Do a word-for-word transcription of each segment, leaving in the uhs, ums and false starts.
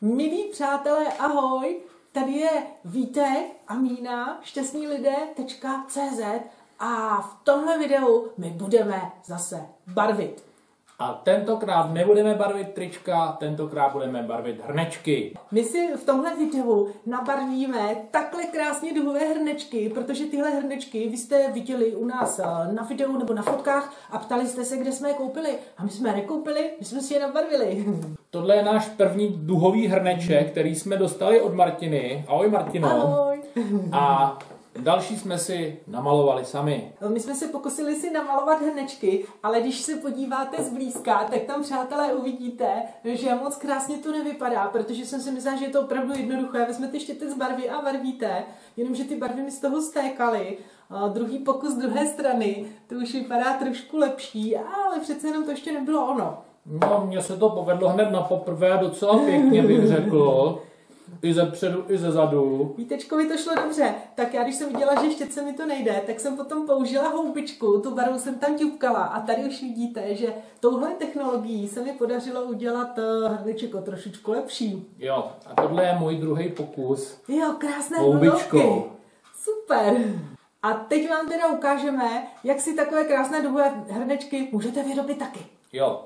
Milí přátelé, ahoj, tady je Vítek a Mína, šťastní lidé tečka cé zet a v tomhle videu my budeme zase barvit. A tentokrát nebudeme barvit trička, tentokrát budeme barvit hrnečky. My si v tomhle videu nabarvíme takhle krásně duhové hrnečky, protože tyhle hrnečky vy jste viděli u nás na videu nebo na fotkách a ptali jste se, kde jsme je koupili. A my jsme je nekoupili, my jsme si je nabarvili. Tohle je náš první duhový hrneček, který jsme dostali od Martiny. Ahoj Martino. Ahoj. A další jsme si namalovali sami. My jsme se pokusili si namalovat hrnečky, ale když se podíváte zblízka, tak tam, přátelé, uvidíte, že moc krásně to nevypadá, protože jsem si myslela, že je to opravdu jednoduché. Vezmete štětec barvy a barvíte, jenomže ty barvy mi z toho stékaly. A druhý pokus z druhé strany, to už vypadá trošku lepší, ale přece jenom to ještě nebylo ono. No, mně se to povedlo hned na poprvé docela pěkně, bych řekl. I ze předu, i ze zadu. Vítečkovi to šlo dobře, tak já když jsem viděla, že štětce mi to nejde, tak jsem potom použila houbičku, tu barvu jsem tam ťupkala a tady už vidíte, že touhle technologií se mi podařilo udělat hrneček o trošičku lepší. Jo, a tohle je můj druhý pokus. Jo, krásné houbičkou. houbičky. Super. A teď vám teda ukážeme, jak si takové krásné duhové hrnečky můžete vyrobit taky. Jo.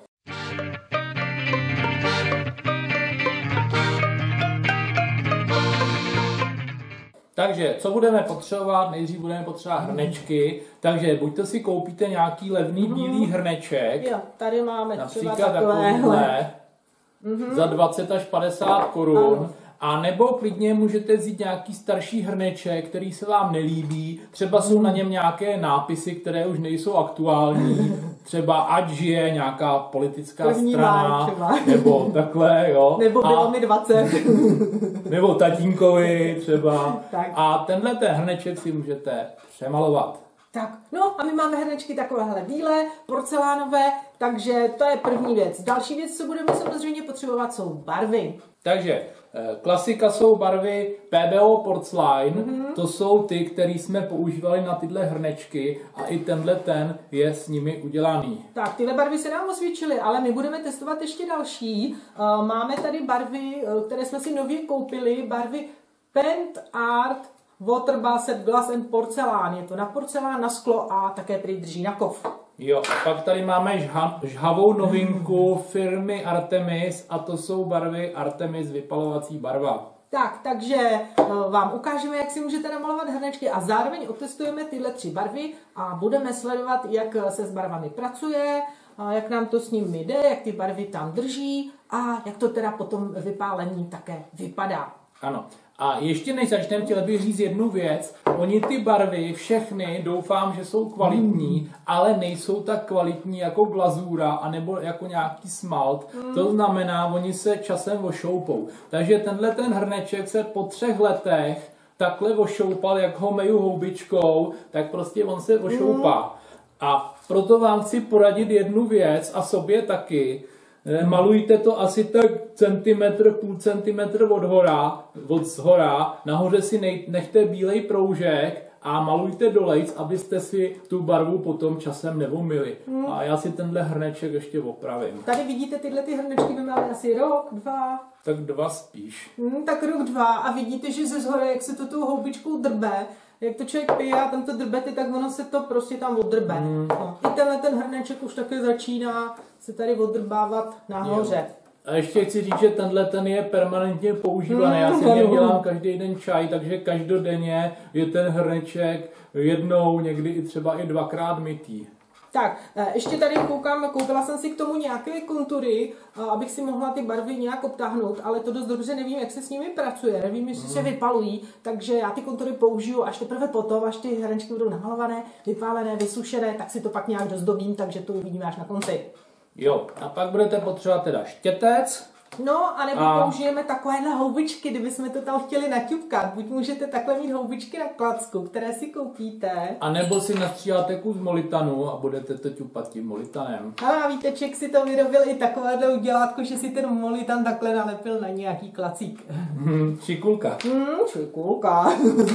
Takže, co budeme potřebovat? Nejdřív budeme potřebovat hrnečky, takže buďto si koupíte nějaký levný bílý hrneček. Jo, tady máme například třeba takovéhle. Mm-hmm. Za dvacet až padesát korun. A nebo klidně můžete vzít nějaký starší hrneček, který se vám nelíbí. Třeba jsou na něm nějaké nápisy, které už nejsou aktuální. Třeba ať žije nějaká politická První strana, nebo takhle, jo. Nebo bylo a, mi dvacet. Nebo tatínkovi třeba. Tak. A tenhle ten hrneček si můžete přemalovat. Tak, no a my máme hrnečky takovéhle bílé, porcelánové, takže to je první věc. Další věc, co budeme samozřejmě potřebovat, jsou barvy. Takže klasika jsou barvy P B O Porcelain, mm-hmm. To jsou ty, které jsme používali na tyhle hrnečky a i tenhle ten je s nimi udělaný. Tak, tyhle barvy se nám osvědčily, ale my budeme testovat ještě další. Máme tady barvy, které jsme si nově koupili, barvy Paint Art Water Based Glass and Porcelain. Je to na porcelán, na sklo a také prý drží na kov. Jo, a pak tady máme žha, žhavou novinku firmy Artemis a to jsou barvy Artemis vypalovací barva. Tak, takže vám ukážeme, jak si můžete namalovat hrnečky a zároveň otestujeme tyhle tři barvy a budeme sledovat, jak se s barvami pracuje, jak nám to s nimi jde, jak ty barvy tam drží a jak to teda potom vypálení také vypadá. Ano. A ještě než začneme, chtěl bych říct jednu věc. Oni ty barvy, všechny, doufám, že jsou kvalitní, mm. ale nejsou tak kvalitní jako glazura, anebo jako nějaký smalt. Mm. To znamená, oni se časem ošoupou. Takže tenhle ten hrneček se po třech letech takhle ošoupal, jak ho meju houbičkou, tak prostě on se ošoupá. Mm. A proto vám chci poradit jednu věc a sobě taky. Malujte to asi tak centimetr, půl centimetr od hora, od zhora, nahoře si nej, nechte bílej proužek a malujte dolejc, abyste si tu barvu potom časem nevomili. Hmm. A já si tenhle hrneček ještě opravím. Tady vidíte tyhle ty hrnečky, by měly asi rok, dva. Tak dva spíš. Hmm, tak rok, dva a vidíte, že ze zhora, jak se to tou houbičkou drbe, jak to člověk pije a tam to drbete, tak ono se to prostě tam oddrbe. Hmm. No. I tenhle ten hrneček už také začíná se tady oddrbávat nahoře. Jo. A ještě chci říct, že tenhle ten je permanentně používaný. Já si něm dělám každý den čaj, takže každodenně je ten hrneček jednou, někdy i třeba i dvakrát mytý. Tak, ještě tady koukám, koupila jsem si k tomu nějaké kontury, abych si mohla ty barvy nějak obtáhnout, ale to dost dobře nevím, jak se s nimi pracuje, nevím, jestli mm. se vypalují, takže já ty kontury použiju až teprve potom, až ty hrnečky budou namalované, vypálené, vysušené, tak si to pak nějak dozdobím, takže to uvidíme až na konci. Jo, a pak budete potřebovat teda štětec. No, anebo a... použijeme takovéhle houbičky, kdybychom to tam chtěli naťupkat. Buď můžete takhle mít houbičky na klacku, které si koupíte. A nebo si nastříháte kus molitanu a budete to ťupat tím molitanem. A Víteček si to vyrobil i takovéhle udělátko, že si ten molitan takhle nalepil na nějaký klacík. Hmm, šikulka. Hmm, šikulka.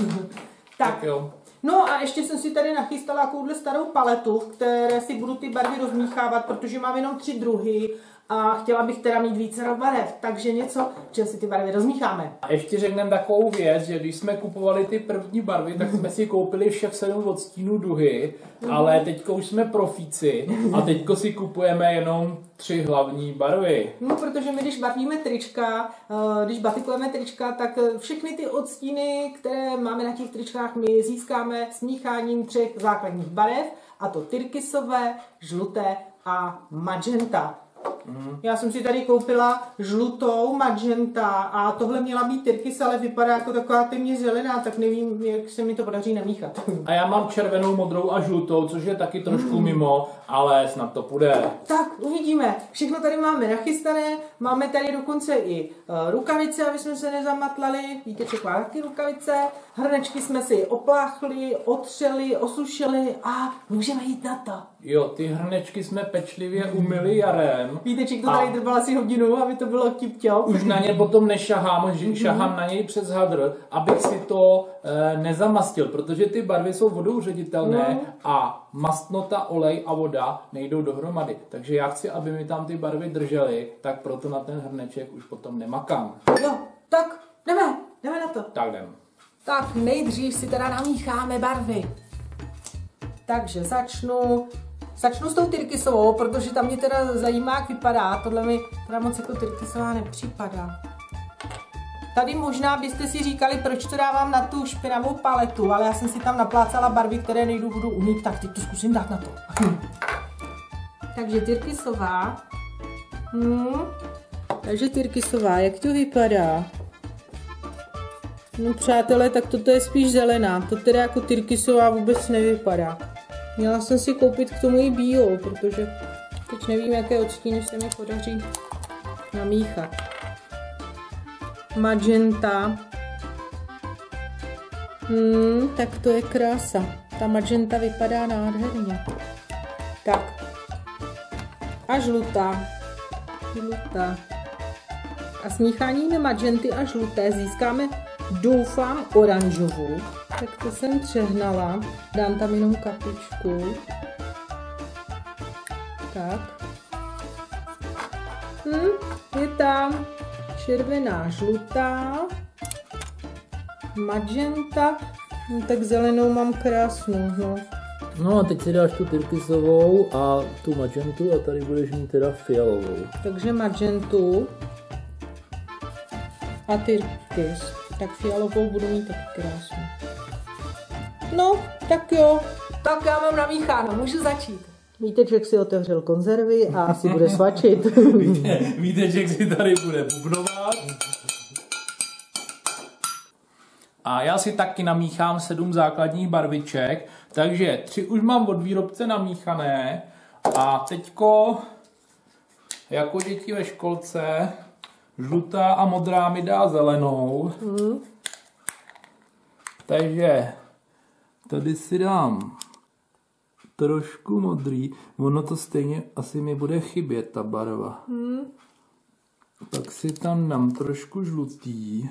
Tak. tak jo. No a ještě jsem si tady nachystala takovouhle starou paletu, v které si budu ty barvy rozmíchávat, protože mám jenom tři druhy a chtěla bych teda mít více barev, takže něco, čem si ty barvy rozmícháme. A ještě řekneme takovou věc, že když jsme kupovali ty první barvy, tak jsme si koupili všech sedm odstínů duhy, mm. ale teďko už jsme profíci a teďko si kupujeme jenom tři hlavní barvy. No, protože my, když barvíme trička, když batikujeme trička, tak všechny ty odstíny, které máme na těch tričkách, my získáme smícháním třech základních barev, a to tyrkysové, žluté a magenta. Mm. Já jsem si tady koupila žlutou magenta a tohle měla být tyrkys, ale vypadá jako taková temně zelená, tak nevím, jak se mi to podaří namíchat. A já mám červenou, modrou a žlutou, což je taky trošku mm. mimo, ale snad to půjde. Tak, uvidíme. Všechno tady máme nachystané, máme tady dokonce i uh, rukavice, aby jsme se nezamatlali. Víte, že má taky rukavice. Hrnečky jsme si opláchli, otřeli, osušili a můžeme jít na to. Jo, ty hrnečky jsme pečlivě umyli jarem. Víte, že to tady trvalo asi hodinu, aby to bylo tip-top. Už na ně potom nešahám, že šahám na něj přes hadr, abych si to e, nezamastil, protože ty barvy jsou vodou ředitelné no. a mastnota, olej a voda nejdou dohromady. Takže já chci, aby mi tam ty barvy držely, tak proto na ten hrneček už potom nemakám. Jo, tak jdeme, jdeme na to. Tak jdem. Tak nejdřív si teda namícháme barvy. Takže začnu... Začnu s tou tyrkysovou, protože tam mě teda zajímá, jak vypadá. Tohle mi teda moc jako tyrkysová nepřipadá. Tady možná byste si říkali, proč to dávám na tu špinavou paletu, ale já jsem si tam naplácala barvy, které nejdu budu umít, tak teď to zkusím dát na to. Takže tyrkysová. Hmm. Takže tyrkysová, jak to vypadá? No přátelé, tak toto je spíš zelená. To teda jako tyrkysová vůbec nevypadá. Měla jsem si koupit k tomu i bílou, protože teď nevím, jaké odstíny se mi podaří namíchat. Magenta. Hmm, tak to je krása. Ta magenta vypadá nádherně. Tak. A žlutá. Žlutá. A smícháním magenty a žluté získáme, doufám, oranžovou. Tak to jsem přehnala. Dám tam jenom kapičku. Tak. Hm, je tam červená, žlutá, magenta. No, tak zelenou mám krásnou. No. No a teď si dáš tu tyrkysovou a tu magentu a tady budeš mít teda fialovou. Takže magentu a tyrkys. Tak fialovou budu mít taky krásnou. No, tak jo. Tak já mám namícháno, můžu začít. Víte, že si otevřel konzervy a asi bude svačit. víte, víte, že si tady bude bubnovat. A já si taky namíchám sedm základních barviček, takže tři už mám od výrobce namíchané a teďko, jako děti ve školce, žlutá a modrá mi dá zelenou. Mm. Takže tady si dám trošku modrý, ono to stejně asi mi bude chybět, ta barva. Mm. Tak si tam dám trošku žlutý.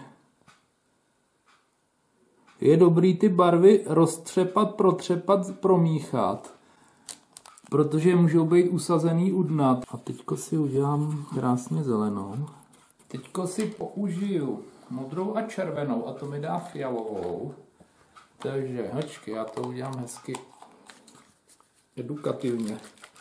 Je dobrý ty barvy roztřepat, protřepat, promíchat, protože můžou být usazený u dna. A teďko si udělám krásně zelenou. Teďko si použiju modrou a červenou a to mi dá fialovou. Takže hečky, já to udělám hezky edukativně.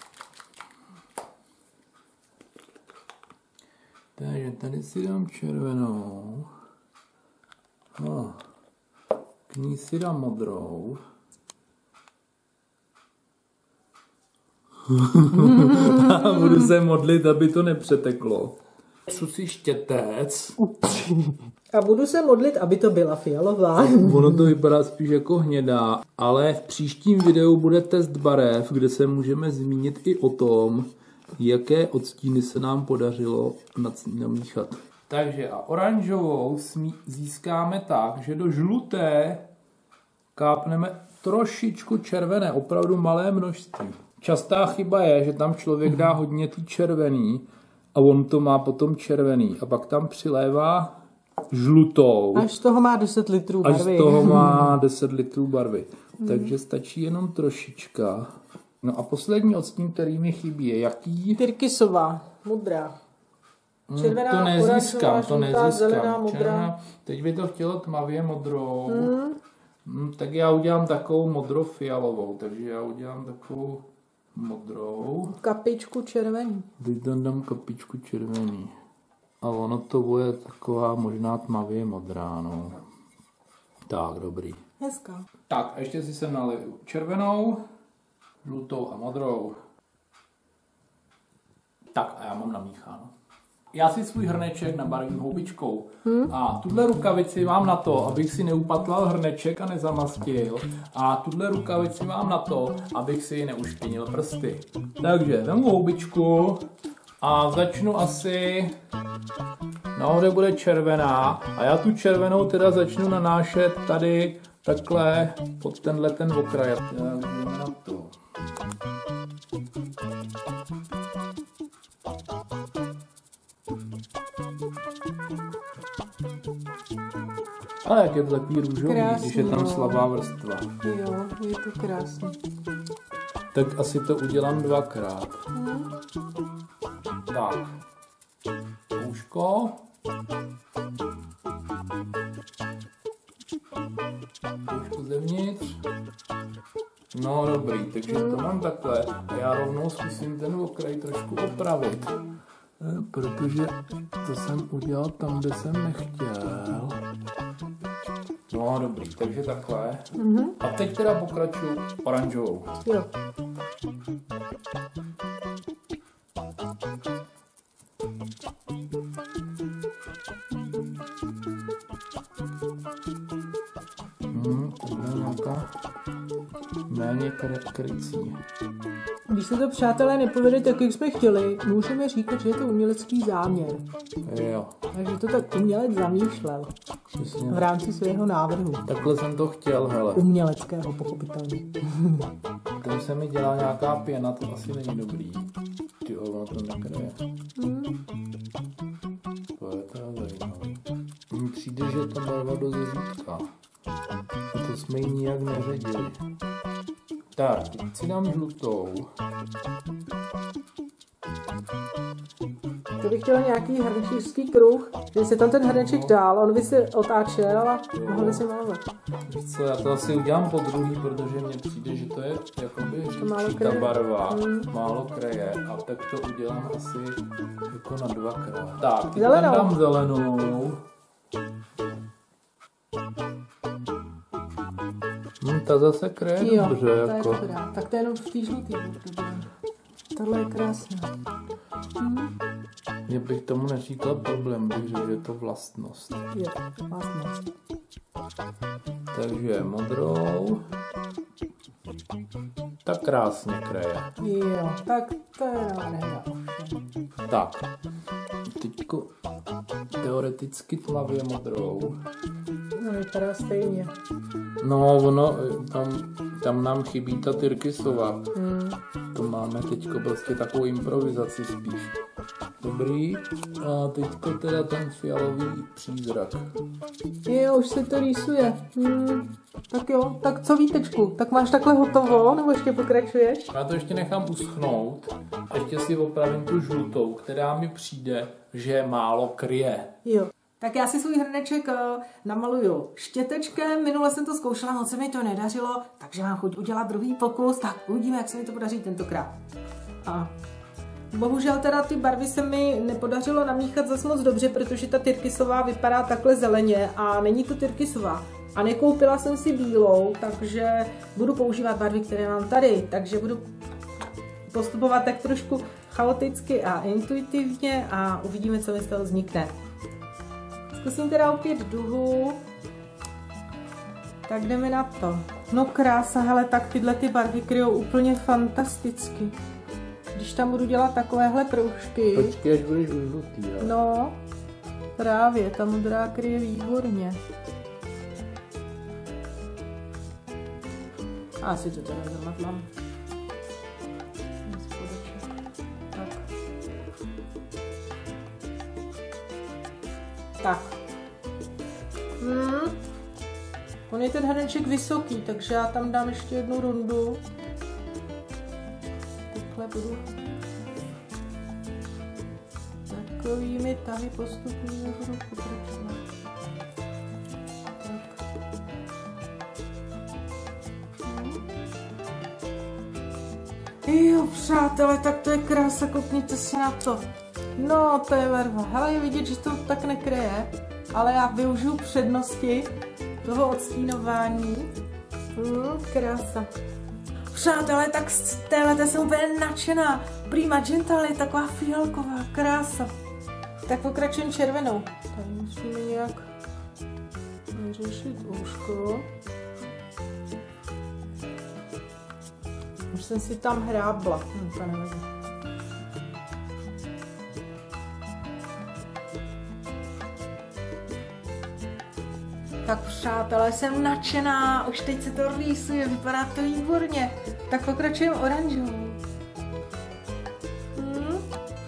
Takže tady si dám červenou. No. K ní si dám modrou. A budu se modlit, aby to nepřeteklo. Su si štětec. A budu se modlit, aby to byla fialová. Ono to vypadá spíš jako hnědá, ale v příštím videu bude test barev, kde se můžeme zmínit i o tom, jaké odstíny se nám podařilo namíchat. Takže a oranžovou získáme tak, že do žluté kápneme trošičku červené, opravdu malé množství. Častá chyba je, že tam člověk dá hodně tý červený a on to má potom červený a pak tam přilévá žlutou. Až z toho má deset litrů barvy. Až z toho má deset litrů barvy. Hmm. Takže stačí jenom trošička. No a poslední odstín, který mi chybí, je jaký? Tyrkysová. modrá. Červená, to nezískám, to nezískám. Zelená, modrá. Červená. Teď by to chtělo tmavě modrou. Hmm. Hmm, tak já udělám takovou modrofialovou, takže já udělám takovou modrou. Kapičku červený. Teď tam dám kapičku červený. A ono to bude taková možná tmavě modrá, no. Tak, dobrý. Hezká. Tak, a ještě si sem naliju červenou, žlutou a modrou. Tak, a já mám namícháno. Já si svůj hrneček nabarvím houbičkou. Hmm? A tuhle rukavici mám na to, abych si neupatlal hrneček a nezamastil. A tuhle rukavici mám na to, abych si neušpinil prsty. Takže vemu houbičku a začnu asi... Nahoře bude červená a já tu červenou teda začnu nanášet tady takhle pod tenhle ten okraj. Tak jdeme na to. Ale jak je to takový růžový, krásný, když je tam slabá vrstva. Jo, je to krásný. Tak asi to udělám dvakrát. Hmm. Tak. Úško. Úško zevnitř. No dobrý, takže to mám takhle. A já rovnou zkusím ten okraj trošku opravit. Protože to jsem udělal tam, kde jsem nechtěl. No dobrý, takže takhle. Mm-hmm. A teď teda pokračuju oranžovou. Jo. Hmm, to bude nějaká méně krycí. Když se to, přátelé, nepovede tak, jak jsme chtěli, můžeme říkat, že je to umělecký záměr. Jo. Takže to tak umělec zamýšlel. Přesně. V rámci svého návrhu. Takhle jsem to chtěl, hele. Uměleckého, pochopitelně. Tady se mi dělá nějaká pěna, to asi není dobrý. Ty ono to nekryje. Hmm. To je teda zajímavé. Mně přijde, že ta barva dost řídká. A to jsme ji nijak neředili. Tak, teď si dám žlutou. To bych chtěla nějaký hrnčířský kruh, že se tam ten hrneček dál, on by se otáčel a mohli si malovat. Víš co, já to asi udělám po druhý, protože mně přijde, že to je jakoby říčí ta barva, hmm. málo kreje, a tak to udělám asi jako na dvakrát. Tak, teď tam dám zelenou. Hm, ta zase kreje jo, dobře, jako. Je dobrá. Tak to je jenom v té žlutý. Tohle je krásná. Hm. Mě bych tomu neříkal problém, bych řekl, že je to vlastnost. Jo, vlastnost. Takže modrou. Tak krásně kreje. Jo, tak to je nádherná. Tak, teďko teoreticky tmavě modrou. No, vypadá stejně. No, ono, tam, tam nám chybí ta tyrkysová. Hmm. To máme teďko prostě takovou improvizaci spíš. Dobrý. A teďko teda ten fialový přízrak. Jo, už se to rýsuje. Hmm. Tak jo, tak co Vítečku? Tak máš takhle hotovo, nebo ještě pokračuješ? Já to ještě nechám uschnout a ještě si opravím tu žlutou, která mi přijde, že málo kryje. Jo. Tak já si svůj hrneček uh, namaluju štětečkem. Minule jsem to zkoušela, moc se mi to nedařilo, takže mám chuť udělat druhý pokus. Tak uvidíme, jak se mi to podaří tentokrát. A bohužel teda ty barvy se mi nepodařilo namíchat zas moc dobře, protože ta tyrkysová vypadá takhle zeleně a není to tyrkysová. A nekoupila jsem si bílou, takže budu používat barvy, které mám tady. Takže budu postupovat tak trošku chaoticky a intuitivně a uvidíme, co mi z toho vznikne. Zkusím teda opět duhu. Tak jdeme na to. No krása, hele, tak tyhle ty barvy kryjou úplně fantasticky. Když tam budu dělat takovéhle proužky. Počkej, až budeš už žlutý, jo? No, právě, ta modrá kryje výborně. Asi to teda zamatlám. Tak. Tak. Hmm. On je ten hrneček vysoký, takže já tam dám ještě jednu rundu. Takhle budu takovými tahy postupně budu pokračovat. Tak. Hmm. Jo, přátelé, tak to je krása, koukněte si na to. No, to je barva. Hele, je vidět, že to tak nekryje, ale já využiju přednosti toho odstínování. Hmm, krása. Přátelé, tak z téhleté jsem úplně nadšená. Prý magenta je taková fialková, krása. Tak pokračujeme červenou. Tady musíme nějak vyřešit úško. Už jsem si tam hrábla. Hm, to nevadí. Tak přátelé, jsem nadšená, už teď se to rýsuje, vypadá to výborně. Tak pokračujeme oranžovou. Hmm.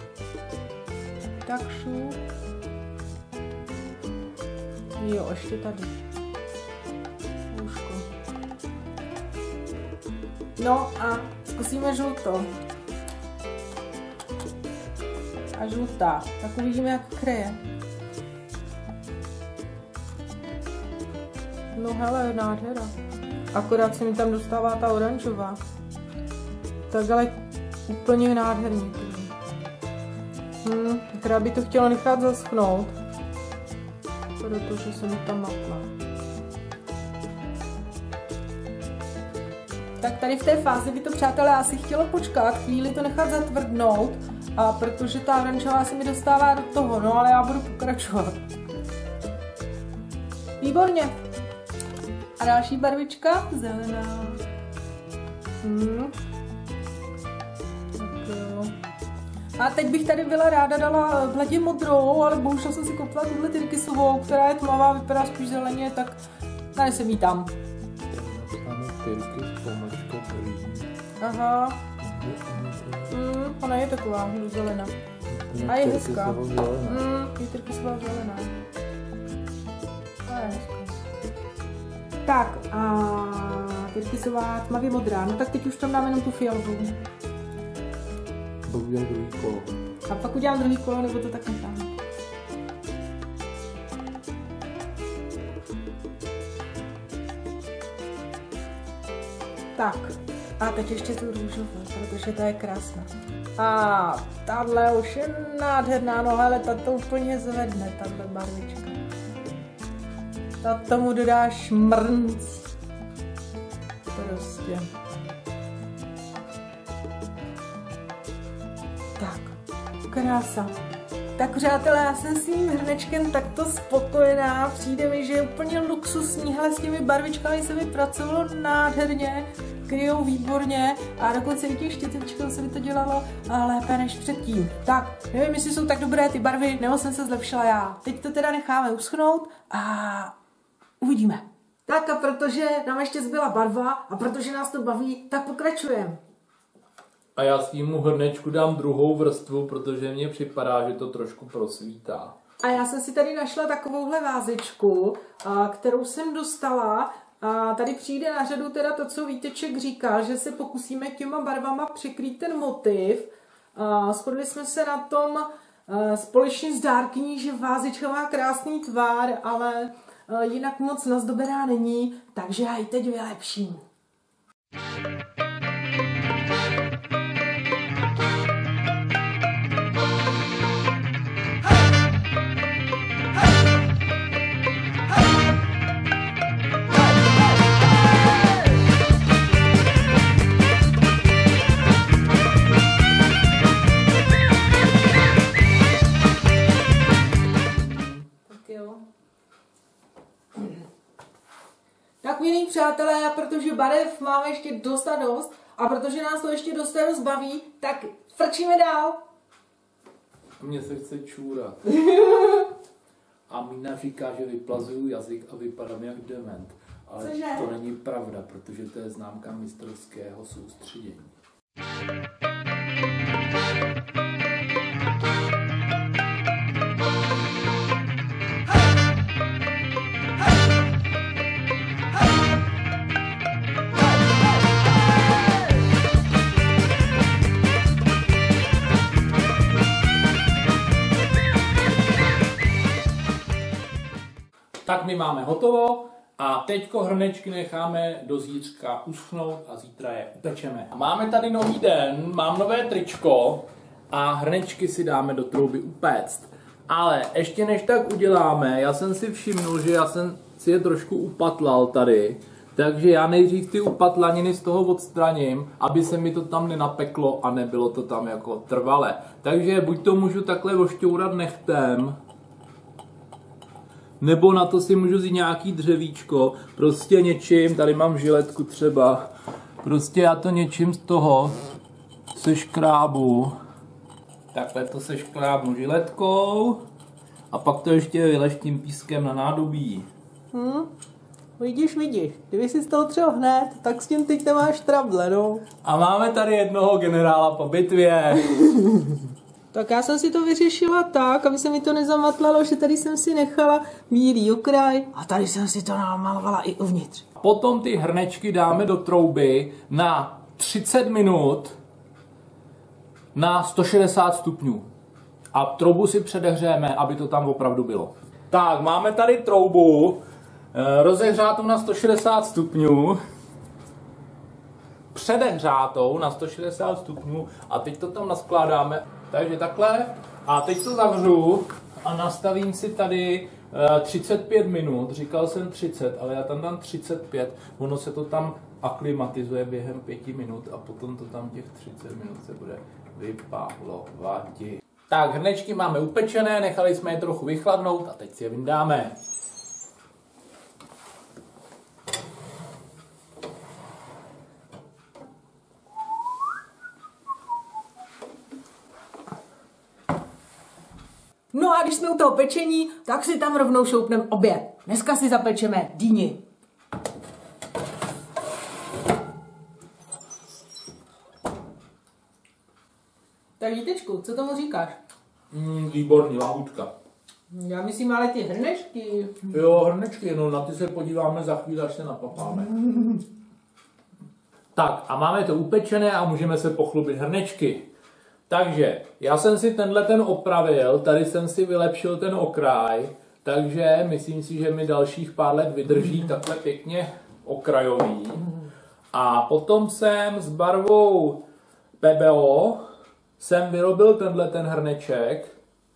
Tak šup. Jo, ještě tady. Úško. No a zkusíme žlutou. A žlutá. Tak uvidíme, jak kryje. No hele, nádhera. Akorát se mi tam dostává ta oranžová. Tak ale úplně nádherný. Hm, akorát by to chtělo nechat zaschnout. Protože se mi tam matla. Tak tady v té fázi by to, přátelé, asi chtělo počkat, chvíli to nechat zatvrdnout. A protože ta oranžová se mi dostává do toho, no ale já budu pokračovat. Výborně. A další barvička, zelená. Hmm. Tak jo. A teď bych tady byla ráda dala v ledě modrou, ale bohužel jsem si koupila tuhle tyrkysovou, která je tmavá, vypadá spíš zeleně, tak tady se vítám. Aha. Hmm, ona je taková zelená. A je hezká. Hmm, je tyrkysová zelená. A je hezká. Tak a tyrkysová tmavě modrá, no tak teď už tam dáme jenom tu fialovou. Pak udělám druhý kolo. A pak udělám druhý kolo, nebo to tak nechám. Tak a teď ještě tu růžovou, protože ta je krásná. A tahle už je nádherná, no hele, ta to úplně zvedne, tahle barvička. Ta tomu dodáš mrnc. Prostě. Tak, krása. Tak přátelé, já jsem s tím hrnečkem takto spokojená. Přijde mi, že je úplně luxusní. Hele, s těmi barvičkami se mi pracovalo nádherně. Kryjou výborně a dokonce i těch štětečkou se mi to dělalo lépe než předtím. Tak, nevím, jestli jsou tak dobré ty barvy, nebo jsem se zlepšila já. Teď to teda necháme uschnout a uvidíme. Tak a protože nám ještě zbyla barva a protože nás to baví, tak pokračujeme. A já svýmu hrnečku dám druhou vrstvu, protože mně připadá, že to trošku prosvítá. A já jsem si tady našla takovouhle vázičku, kterou jsem dostala. A tady přijde na řadu teda to, co Víteček říkal, že se pokusíme těma barvama překrýt ten motiv. Shodli jsme se na tom společně s dárkyní, že vázička má krásný tvar, ale jinak moc nazdobená není, takže já ji teď vylepším. Tak milí přátelé, protože barev máme ještě dost a dost a protože nás to ještě dost a dost baví, tak frčíme dál. Mně se chce čůrat. A Mína říká, že vyplazuju jazyk a vypadám jak dement. Ale Cože? To není pravda, protože to je známka mistrovského soustředění. Tak my máme hotovo a teďko hrnečky necháme do zítřka uschnout a zítra je upečeme. Máme tady nový den, mám nové tričko a hrnečky si dáme do trouby upéct. Ale ještě než tak uděláme, já jsem si všimnul, že já jsem si je trošku upatlal tady. Takže já nejdřív ty upatlaniny z toho odstraním, aby se mi to tam nenapeklo a nebylo to tam jako trvale. Takže buď to můžu takhle ošťourat nechtem, nebo na to si můžu vzít nějaký dřevíčko, prostě něčím, tady mám žiletku třeba, prostě já to něčím z toho seškrábu, takhle to seškrábnu žiletkou a pak to ještě vyleštím pískem na nádobí. Hmm. Vidíš, vidíš, kdyby si z toho třel hned, tak s tím teď nemáš trable, no. A máme tady jednoho generála po bitvě. Tak já jsem si to vyřešila tak, aby se mi to nezamatlalo, že tady jsem si nechala bílý okraj a tady jsem si to namalovala i uvnitř. Potom ty hrnečky dáme do trouby na třicet minut na sto šedesát stupňů. A troubu si předehřejeme, aby to tam opravdu bylo. Tak, máme tady troubu rozehřátou na sto šedesát stupňů. Předehřátou na sto šedesát stupňů a teď to tam naskládáme. Takže takhle a teď to zavřu a nastavím si tady třicet pět minut, říkal jsem třicet, ale já tam dám třicet pět, ono se to tam aklimatizuje během pěti minut a potom to tam těch třicet minut se bude vypálovat. Tak, hrnečky máme upečené, nechali jsme je trochu vychladnout a teď si je vyndáme. No a když jsme u toho pečení, tak si tam rovnou šoupneme oběd. Dneska si zapečeme dýni. Tak Vítečku, co tomu říkáš? Mm, výborný, lahůdka. Já myslím ale ty hrnečky. Jo, hrnečky, no na ty se podíváme za chvíli, až se napapáme. Tak a máme to upečené a můžeme se pochlubit hrnečky. Takže já jsem si tenhle ten opravil, tady jsem si vylepšil ten okraj, takže myslím si, že mi dalších pár let vydrží takhle pěkně okrajový. A potom jsem s barvou P B O jsem vyrobil tenhle ten hrneček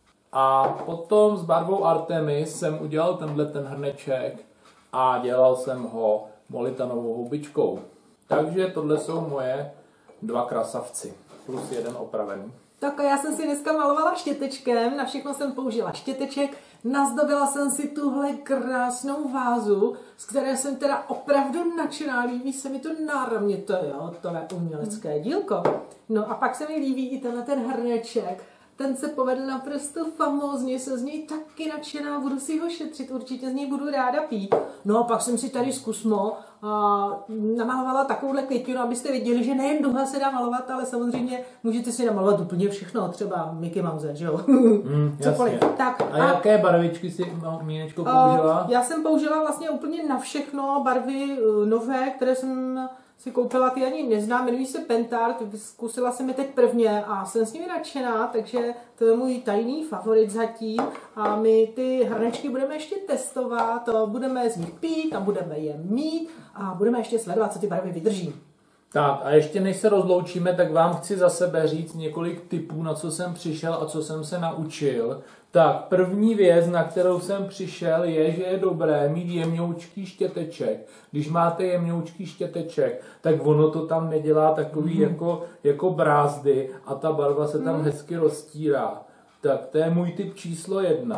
a potom s barvou Artemis jsem udělal tenhle ten hrneček a dělal jsem ho molitanovou houbičkou. Takže tohle jsou moje dva krasavci. Plus jeden opravený. Tak a já jsem si dneska malovala štětečkem, na všechno jsem použila štěteček, nazdobila jsem si tuhle krásnou vázu, z které jsem teda opravdu nadšená, líbí se mi to náramně, to je hotové umělecké dílko. No a pak se mi líbí i tenhle ten hrneček, ten se povedl naprosto famózně, jsem z něj taky nadšená, budu si ho šetřit, určitě z něj budu ráda pít. No a pak jsem si tady zkusmo a namalovala takovouhle květinu, abyste věděli, že nejen duha se dá malovat, ale samozřejmě můžete si namalovat úplně všechno, třeba Mickey Mouse, že jo? Mm, Cokoliv. Tak, a, a jaké barvičky si Mínečko použila? Já jsem použila vlastně úplně na všechno barvy nové, které jsem si koupila, ty ani neznám, jmenují se Pentart, zkusila jsem je teď prvně a jsem s nimi nadšená, takže to je můj tajný favorit zatím a my ty hrnečky budeme ještě testovat, budeme z nich pít a budeme je mít a budeme ještě sledovat, co ty barvy vydrží. Tak a ještě než se rozloučíme, tak vám chci za sebe říct několik tipů, na co jsem přišel a co jsem se naučil. Tak první věc, na kterou jsem přišel, je, že je dobré mít jemňoučký štěteček. Když máte jemňoučký štěteček, tak ono to tam nedělá takový mm. jako, jako brázdy a ta barva se tam mm. hezky roztírá. Tak to je můj tip číslo jedna.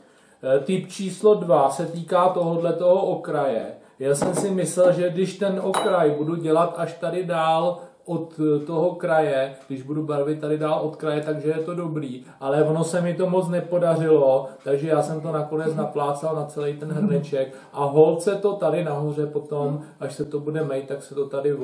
Tip číslo dva se týká tohoto okraje. Já jsem si myslel, že když ten okraj budu dělat až tady dál od toho kraje, když budu barvit tady dál od kraje, takže je to dobrý. Ale ono se mi to moc nepodařilo, takže já jsem to nakonec naplácal na celý ten hrneček a holt se to tady nahoře potom, až se to bude mejt, tak se to tady o,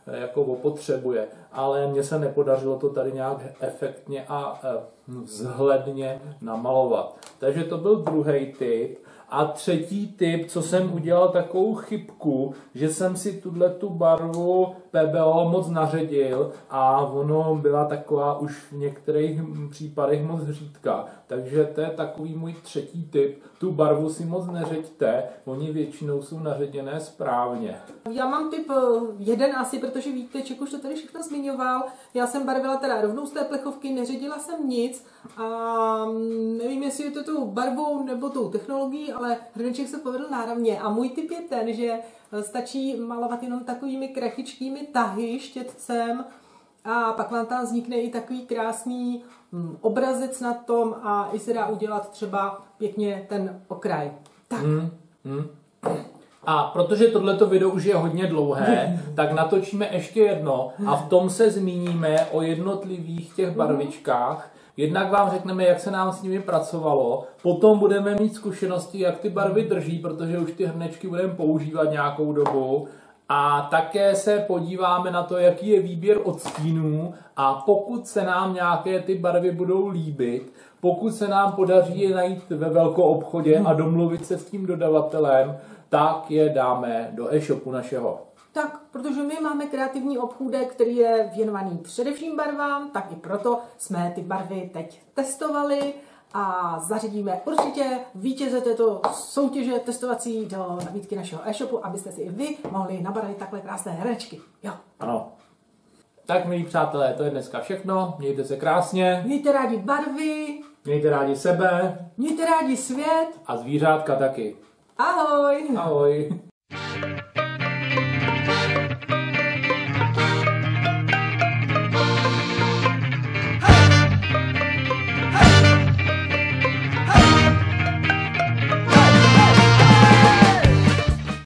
jako opotřebuje. Ale mně se nepodařilo to tady nějak efektně a vzhledně namalovat. Takže to byl druhý tip. A třetí tip, co jsem udělal takovou chybku, že jsem si tuhle tu barvu P B O moc naředil a ono byla taková už v některých případech moc řídká. Takže to je takový můj třetí tip. Tu barvu si moc neřeďte, oni většinou jsou naředěné správně. Já mám tip jeden asi, protože Vítek už to tady všechno zmiňoval. Já jsem barvila teda rovnou z té plechovky, neředila jsem nic a nevím, jestli je to tou barvou nebo tou technologií, ale hrneček se povedl náravně. A můj tip je ten, že stačí malovat jenom takovými krachičkými tahy štětcem a pak vám tam vznikne i takový krásný obrazec na tom a i se dá udělat třeba pěkně ten okraj. Tak. Hmm, hmm. A protože tohleto video už je hodně dlouhé, tak natočíme ještě jedno a v tom se zmíníme o jednotlivých těch barvičkách. Jednak vám řekneme, jak se nám s nimi pracovalo, potom budeme mít zkušenosti, jak ty barvy drží, protože už ty hrnečky budeme používat nějakou dobu. A také se podíváme na to, jaký je výběr odstínů a pokud se nám nějaké ty barvy budou líbit, pokud se nám podaří je najít ve velkoobchodě a domluvit se s tím dodavatelem, tak je dáme do e-shopu našeho. Tak, protože my máme kreativní obchůdek, který je věnovaný především barvám, tak i proto jsme ty barvy teď testovali a zařadíme určitě vítěze této soutěže testovací do nabídky našeho e-shopu, abyste si i vy mohli nabarvit takhle krásné hrnečky. Jo. Ano. Tak, milí přátelé, to je dneska všechno. Mějte se krásně. Mějte rádi barvy. Mějte rádi sebe. Mějte rádi svět. A zvířátka taky. Ahoj. Ahoj.